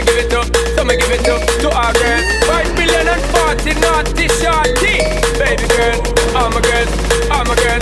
give it up, so me give it up to our girls. 5 billion and 40 naughty shorty. Baby girl, all my girls, all my girls.